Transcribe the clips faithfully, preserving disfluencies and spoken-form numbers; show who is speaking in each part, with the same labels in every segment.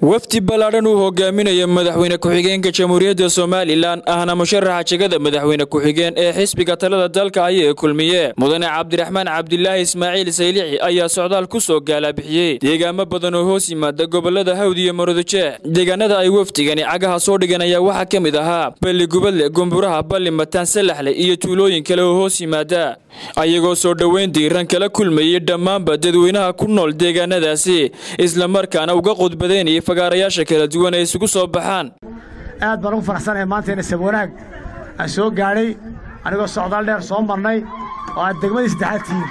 Speaker 1: wafdi ballaaran uu hogaaminayo madaxweyne ku-xigeenka Jamhuuriyadda Soomaaliland ahna musharaxa jagada madaxweyne ku-xigeen ee xisbiga talada dalka ay kulmiyeen mudane Cabdiraxmaan Cabdilaahi Ismaaciil Saylici ayaa socdaal ku soo gaala bixiyay deegaamo badan oo hoos yimaada gobolada Hawd iyo Maroodijeex deegaanada ay wafdigani cagaha soo dhiganaya waxa kamid ahaa Balli Gubadle Gumburaha Balli Mataan Salaxle iyo tuulooyin kale oo hoos yimaada ayagoo soo dhaweyn diiran kala kulmayay dhammaanba dadweynaha ku nool deegaanadaasi isla markaana uga qodbadeen fagaarayaasha kala duwan ay isugu soo baxaan
Speaker 2: aad baan u faraxsanahay maanta in sabab wanaag aan soo gaaray anigoo socdaal dheer soo marnay oo aad degmadii saddexaad tihiin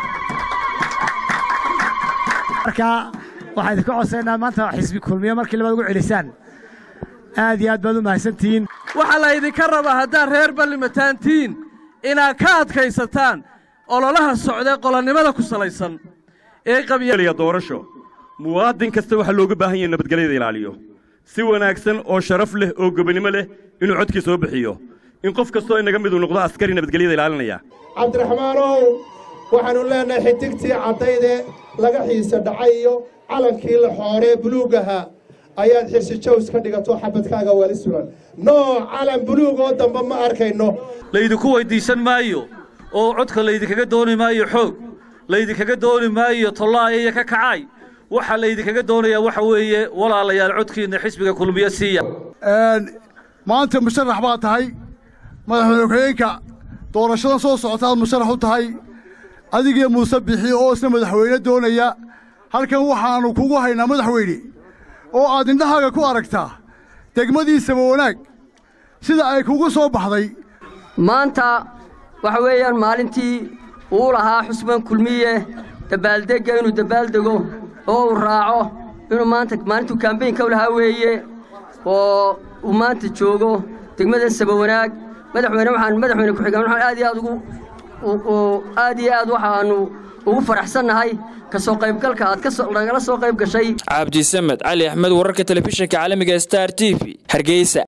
Speaker 2: marka waxaan idinka codsaynaa maanta xisbi kulmiye markii labaad ugu celisaan aad iyo aad baad u mahadsantihiin
Speaker 3: waxaa la idinka rabaa haddaan reer Balli Mataan tihiin inaad ka adkaysataan ololaha socday qolonnimada ku salaysan ee qabyaalada doorasho muwaadin kasta waxa looga baahan yahay nabadgelyada ilaaliyo si wanaagsan oo sharaf leh oo gobonimo leh inuu codkiisa soo bixiyo in qof kasto inaga mid uu noqdo askari nabadgelyada ilaalinaya
Speaker 4: Cabdiraxmaanow waxaanu leenahay xidigtii cadayde laga xiisa dhacayo calankii la xooree buluugaha ayaad xirsi jows ka dhigato xabadkaaga wali suran no calan buluug oo damba ma arkayno
Speaker 5: leeydu ku weydiisan maayo oo codka leeydi kaga dooni maayo xoog leeydi kaga dooni maayo tolaayo ka kacay waxa la idinkaga doonayaa waxa weeye walaalayaal codkiina xisbiga kulmiye siiya
Speaker 6: een maanta musharax baa tahay madaxweyne ku-xigeenka doorashada soo socota musharax u tahay adiga Muuse Bixi oo isna madaxweyne doonaya halkan waxaanu kugu haynaa madaxweyne oo aad indhahaaga ku aragtaa degmadiisa wanaag sida ay kugu soo baxday
Speaker 7: maanta waxa weeyaan maalintii uu lahaa xusban kulmiye dabaaldega inuu dabaaldego oo raaco inuu maanta maalintu campaign ka lahaa weeye oo uu maanta joogo degmada sabab wanaag madaxweyne waxaan madaxweyne ku xigeen waxaan aad iyo aad ugu aad iyo aad waxaanu ugu faraxsanahay ka soo qaybgalka aad ka soo nagala soo qayb gashay
Speaker 1: Cabdi Samed Ali Ahmed wararka telefishinka caalamiga Star T V Hargeysa.